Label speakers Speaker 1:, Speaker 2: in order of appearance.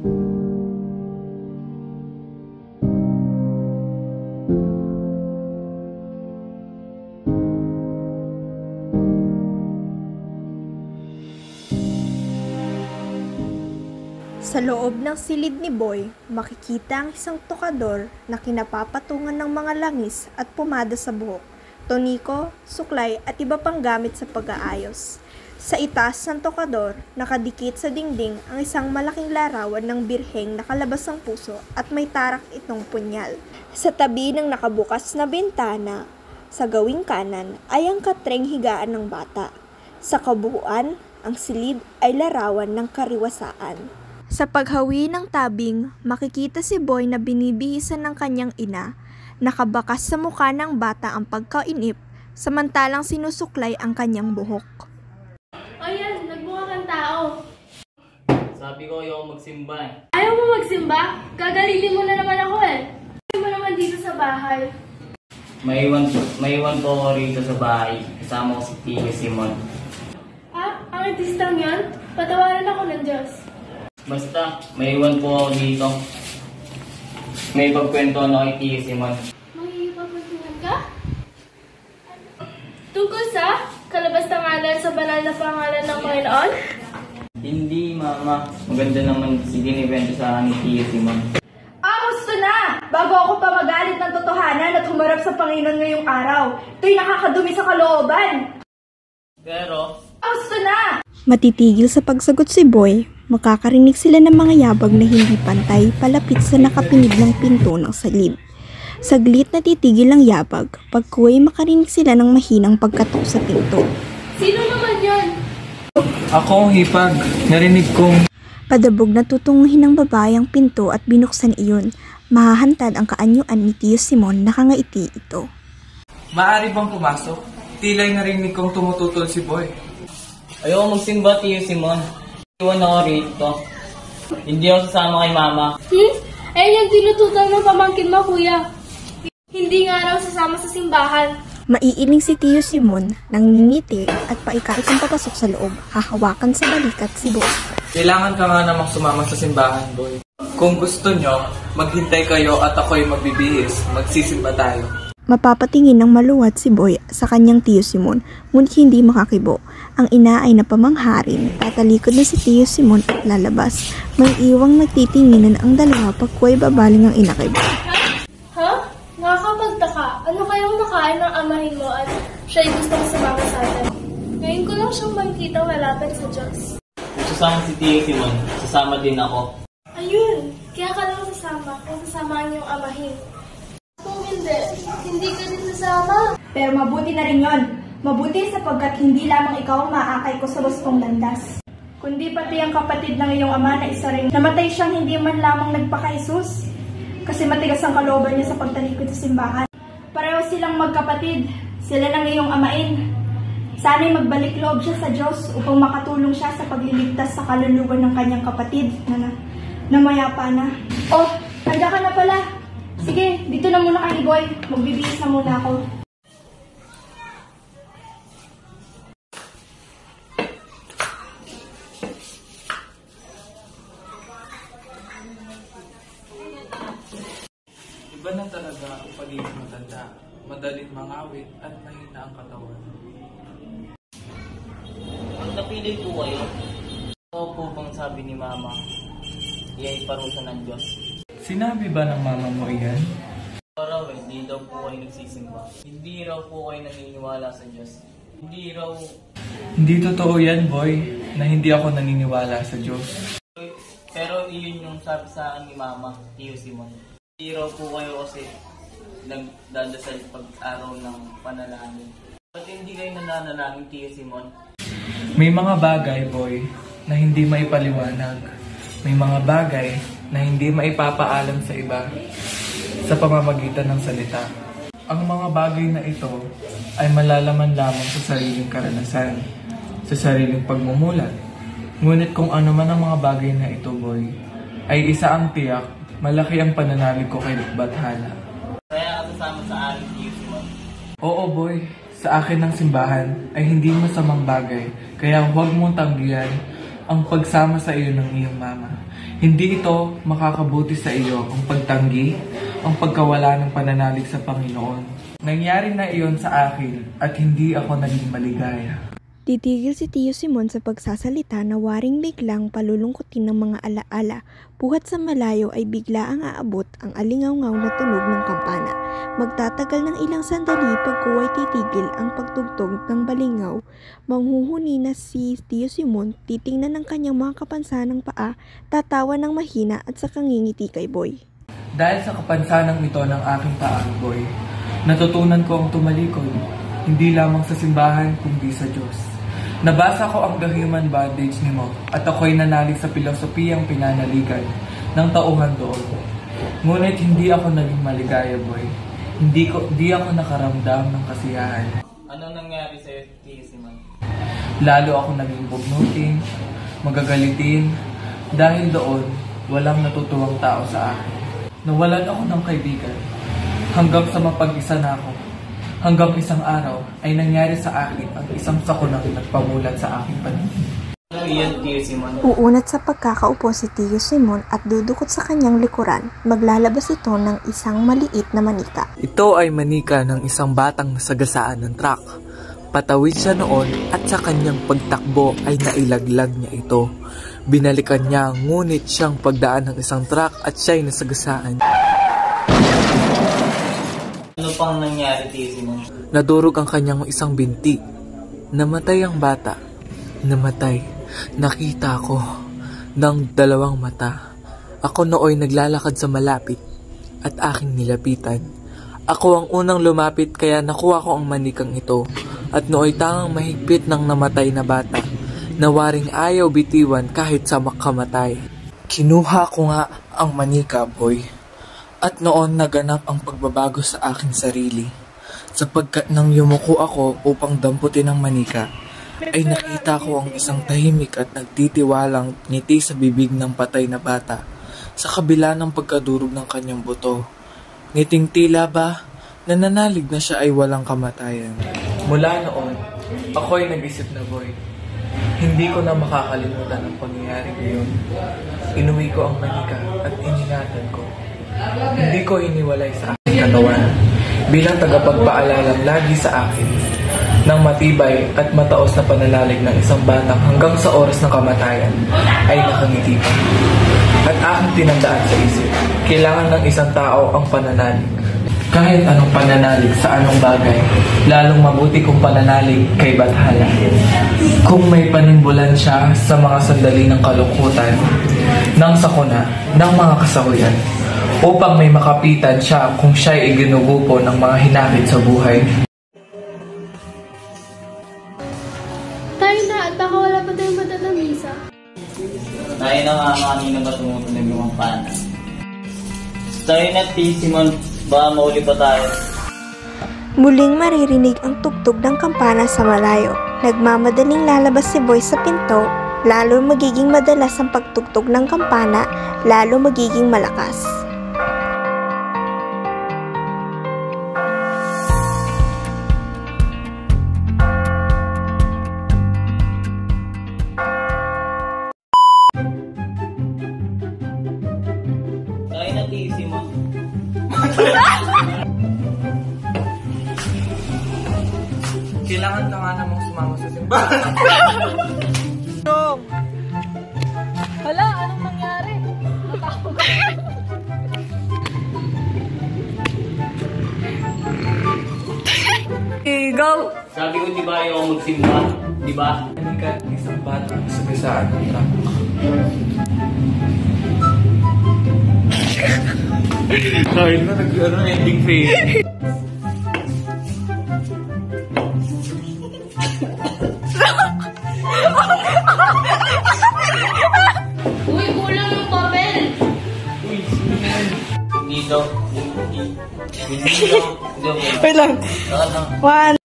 Speaker 1: Sa loob ng silid ni Boy, makikita ang isang tokador na kinapapatungan ng mga langis at pumada sa buhok, toniko, suklay at iba pang gamit sa pag-aayos. Sa itaas ng tokador, nakadikit sa dingding ang isang malaking larawan ng birheng nakalabas ang puso at may tarak itong punyal. Sa tabi ng nakabukas na bintana, sa gawing kanan ay ang katreng higaan ng bata. Sa kabuuan, ang silid ay larawan ng kariwasaan. Sa paghawi ng tabing, makikita si Boy na binibihisan ng kanyang ina. Nakabakas sa mukha ng bata ang pagkainip, samantalang sinusuklay ang kanyang buhok.
Speaker 2: Ayan, nagmukha kang tao.
Speaker 3: Sabi ko ayoko magsimba eh.
Speaker 2: Ayaw mo magsimba? Gagalilin mo na naman ako eh. Ayaw mo naman dito sa bahay.
Speaker 3: Maiwan po ako rito sa bahay. Kasama ko si Tio Simon.
Speaker 2: Ah, ang artistang yan? Patawaran ako ng Diyos.
Speaker 3: Basta, maiwan po ako dito. May pagkwento na kay Tio Simon.
Speaker 2: Makikipagpagpungan ka? Tungkol sa kalabas na ngalan sa banal na pangalan ng Panginoon?
Speaker 3: Hindi, Mama. Maganda naman si Dinibento sa ni Tio Simon.
Speaker 1: Gusto na! Bago ako pa magalit ng totohanan at humarap sa Panginoon ngayong araw. Ito'y nakakadumi sa kalooban.
Speaker 3: Pero,
Speaker 1: Gusto na! Matitigil sa pagsagot si Boy, makakarinig sila ng mga yabag na hindi pantay palapit sa nakapinig ng pinto ng salib. Saglit na titigil ang yabag, pagkuway makarinig sila ng mahinang pagkatok sa pinto.
Speaker 2: Sino naman yun?
Speaker 4: Ako ang hipag. Narinig kong...
Speaker 1: Padabog na tutunguhin ng babae ang pinto at binuksan iyon. Mahahantad ang kaanyuan ni Tio Simon, nakangaiti ito.
Speaker 4: Maaari bang pumasok? Tila'y narinig kong tumututol si Boy.
Speaker 3: ayoko magsimba, Tio Simon. Iwan ako rito. Hindi ako sasama kay Mama.
Speaker 2: Ayun yung tinututan ng pamangkin mo, kuya. Hindi nga raw sasama sa simbahan.
Speaker 1: Maiiling si Tio Simon, nangingiti at paikait ang papasok sa loob, hahawakan sa balikat si Boy.
Speaker 4: Kailangan ka nga namang sumama sa simbahan, Boy. Kung gusto nyo, maghintay kayo at ako'y magbibihis. Magsisimba tayo.
Speaker 1: Mapapatingin ng maluwat si Boy sa kanyang Tio Simon, ngunit hindi makakibo. Ang ina ay napamangharin, tatalikod na si Tio Simon at lalabas. May iwang nagtitinginan ang dalawa pagkuway babaling ang ina kay Boy.
Speaker 2: Ha? Nakakapagtaka. Ano kayong nakain ng amahin mo at siya'y gustong sumama sa atin? Ngayon ko lang siyang makikita malapit sa Diyos.
Speaker 3: Kung sasama si Tio Simon, sasama din ako.
Speaker 2: Ayun, kaya ka lang sasama kung sasamaan yung amahin. Kung hindi, hindi ka din sasama.
Speaker 1: Pero mabuti na rin yon. Mabuti sapagkat hindi lamang ikaw ang maakay ko sa wastong landas, kundi pati ang kapatid ng iyong ama na isa rin. Namatay siyang hindi man lamang nagpaka-Jesus, kasi matigas ang kalooban niya sa pagtalikod sa simbahan. Pareho silang magkapatid, sila ng iyong amain. Sana'y magbalik loob siya sa Diyos upang makatulong siya sa pagliligtas sa kaluluwa ng kanyang kapatid na mayapa na. Oh, handa ka na pala. Sige, dito na muna kay Boy. Magbibihis na muna ako.
Speaker 4: Iba na talaga ang pagiging matanda. Madaling mangawit at mahina ang katawan.
Speaker 3: Ang napili po kayo. Oo po bang sabi ni Mama, iya'y parusa ng Diyos.
Speaker 4: Sinabi ba ng mama mo iyan?
Speaker 3: Raw hindi daw po kayo nagsisimba. Hindi raw po kayo naniniwala sa Diyos. Hindi raw...
Speaker 4: Hindi totoo yan, Boy, na hindi ako naniniwala sa Diyos.
Speaker 3: Pero iyon yung sabi sa akin ni Mama, Tio Simon. Hindi raw po kayo kasi nagdadasal pag-araw ng panalangin. Ba't hindi kayo nananalangin, Tio Simon?
Speaker 4: May mga bagay, Boy, na hindi maipaliwanag. May mga bagay na hindi maipapaalam sa iba sa pamamagitan ng salita. Ang mga bagay na ito ay malalaman lamang sa sariling karanasan, sa sariling pagmumulat. Ngunit kung ano man ang mga bagay na ito, Boy, ay isa ang tiyak, malaki ang pananalig ko kay Bathala.
Speaker 3: Kaya ka sasama sa akin, Tio Simon?
Speaker 4: Oo, Boy, sa akin ng simbahan ay hindi masamang bagay, kaya huwag mong tanggihan ang pagsama sa iyo ng iyong mama. Hindi ito makakabuti sa iyo ang pagtanggi, ang pagkawala ng pananalig sa Panginoon. Nangyari na iyon sa akin at hindi ako naging maligaya.
Speaker 1: Titigil si Tio Simon sa pagsasalita na waring biglang palulungkutin ng mga alaala. Buhat sa malayo ay bigla ang aabot ang alingaw-ngaw na tunog ng kampana. Magtatagal ng ilang sandali pagkuway titigil ang pagtugtog ng balingaw. Manghuhuni na si Tio Simon, titingnan ng kanyang mga kapansanang paa, tatawa ng mahina at saka ngingiti kay Boy.
Speaker 4: Dahil sa kapansanang ito ng aking paa, Boy, natutunan ko ang tumalikod, hindi lamang sa simbahan kundi sa Diyos. Nabasa ko ang The Human Bondage ni Mo at ako'y nanalig sa pilosopiyang pinanaligan ng tauhan doon. Ngunit hindi ako naging maligaya, Boy. Hindi ako nakaramdam ng kasiyahan.
Speaker 3: Ano nangyari sa'yo, Tio Simon?
Speaker 4: Lalo ako naging bugnutin, magagalitin, dahil doon walang natutuwang tao sa akin. Nawalan ako ng kaibigan hanggang sa mapag-isa na ako. Hanggang isang araw ay nangyari sa akin ang isang sakunang nagpamulat sa aking paningin.
Speaker 3: Ano iyan, Tio Simon?
Speaker 1: Uunat sa pagkakaupo si Tio Simon at dudukot sa kanyang likuran, maglalabas ito ng isang maliit na manika.
Speaker 4: Ito ay manika ng isang batang nasagasaan ng truck. Patawid siya noon at sa kanyang pagtakbo ay nailaglag niya ito. Binalikan niya ngunit siyang pagdaan ng isang truck at siya'y nasagasaan.
Speaker 3: Ano pang nangyari, Tio Simon?
Speaker 4: Nadurog ang kanyang isang binti. Namatay ang bata. Namatay. Nakita ko ng dalawang mata. Ako nooy naglalakad sa malapit at aking nilapitan. Ako ang unang lumapit kaya nakuha ko ang manikang ito at nooy tangang mahigpit ng namatay na bata na waring ayaw bitiwan kahit sa makamatay. Kinuha ko nga ang manika, Boy. At noon naganap ang pagbabago sa aking sarili. Sapagkat nang yumuko ako upang damputin ang manika, ay nakita ko ang isang tahimik at nagtitiwalang ngiti sa bibig ng patay na bata sa kabila ng pagkadurog ng kanyang buto. Ngiting tila ba, nananalig na siya ay walang kamatayan. Mula noon, ako'y nag-isip na, Boy. Hindi ko na makakalimutan ang pangyayari ngayon. Inuwi ko ang manika at iningatan ko. Hindi ko iniwalay sa aking katawan bilang tagapagpaalala lagi sa akin ng matibay at mataos na pananalig ng isang batang hanggang sa oras ng kamatayan ay nakangiti pa. At aking tinandaan sa isip, kailangan ng isang tao ang pananalig. Kahit anong pananalig sa anong bagay, lalong mabuti kung pananalig kay Bathala. Kung may panimbulan siya sa mga sandali ng kalungkutan, ng sakuna, ng mga kasawian, upang may makapitan siya kung siya'y iginugupo ng mga hinakit sa buhay.
Speaker 2: Tayo na at baka wala pa tayong mata ng misa.
Speaker 3: Tayo na nga kanina ba tumutunog yung kampana? Tayo na, Tio Simon. Baka mauli pa tayo.
Speaker 1: Muling maririnig ang tugtog ng kampana sa malayo. Nagmamadaling lalabas si Boy sa pinto, lalo magiging madalas ang pagtugtog ng kampana, lalo magiging malakas.
Speaker 3: Tayo na, Tio Simon.
Speaker 4: Kailangan ka nga namang sumama sa simbahan.
Speaker 2: Hala, anong nangyari? Natakot ka.
Speaker 1: Okay, go!
Speaker 3: Sabi ko, di ba ayaw ako magsimba? Di ba?
Speaker 4: Manika isang bata sa gasaan ng truck. Kahit na ending phase.
Speaker 2: Uy, kulang ng papel!
Speaker 3: Dito. Dito.
Speaker 1: Wait lang.
Speaker 3: Ano?
Speaker 1: 1